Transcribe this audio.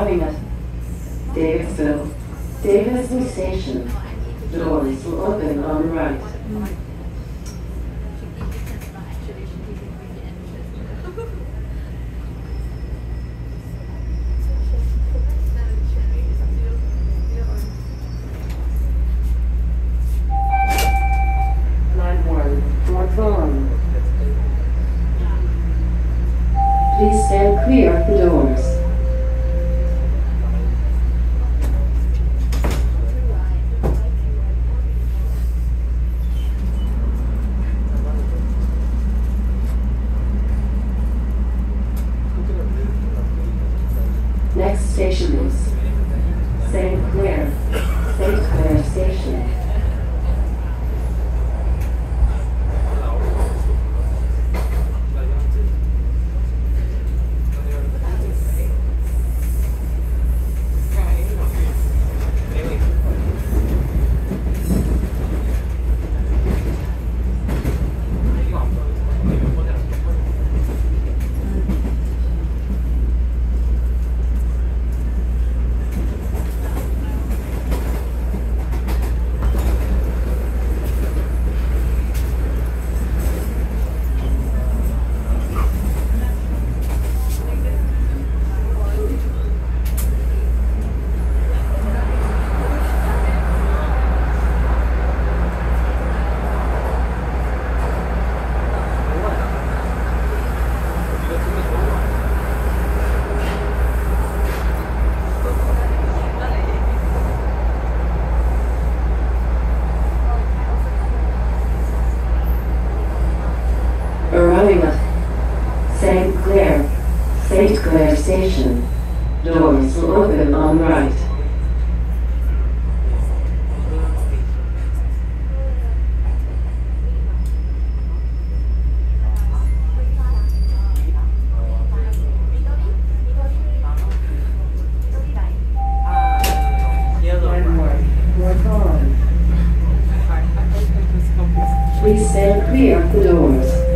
Arriving at Davisville, Davisville Station. Doors will open on the right. Please stand clear of the doors. Next station is St. Clair, St. Clair Station. Arriving at St. Clair Station. Doors will open on the right. Please stand clear of the doors.